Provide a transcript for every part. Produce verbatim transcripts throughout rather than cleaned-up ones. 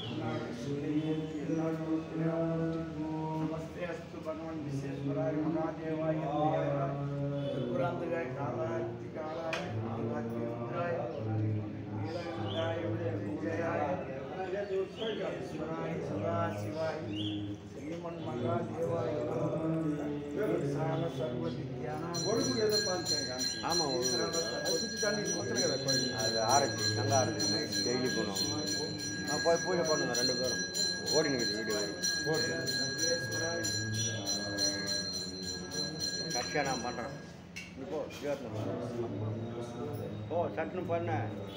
नमस्ते अस्तु भगवान विश्वेश्वराय महादेवाय दुर्गुरांतकाय कालाय कालाय कालाय नीलकंठाय विजयाय ईश्वराय सदा शिवाय श्रीमन् महादेवाय साल सर्व विद्यानां ஆமாம் சுற்றி தண்ணி கொடுத்துருக்கிற கோயில் அது ஆரஞ்சு நல்லா ஆரஞ்சு நைட் டெய்லி போகணும் நான் போய் பூஜை பண்ணுங்க ரெண்டு பேரும் ஓடி நிற்குது வீடியோ ஓடி கட்சியாக நான் பண்ணுறேன் இப்போ ஜோத்னம் ஓ சட்டுன்னு பண்ண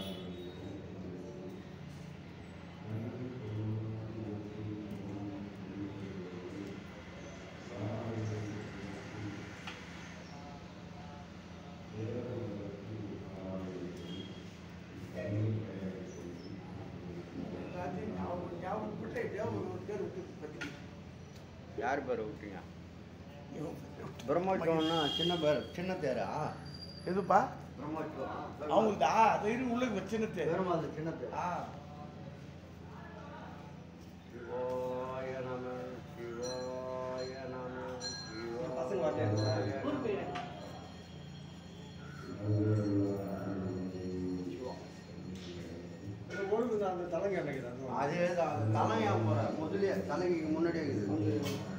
யார் பேர் விட்டீங்க பிரம்மோற்சவம்னா சின்ன பேர் சின்ன தேரா எதுப்பா பிரம்மோற்சவம் அவங்களுக்கு ஆ அது உள்ளுக்கு வச்சுன்னு பெருமா அது சின்ன தேர் ஆ சிவாய நம சிவாய நம பசங்க ஒழுங்கு அந்த தலைங்க நினைக்கிறேன் அதே தான் தலையா போகிறேன் முதலே தலைக்கு முன்னாடியே இருக்குது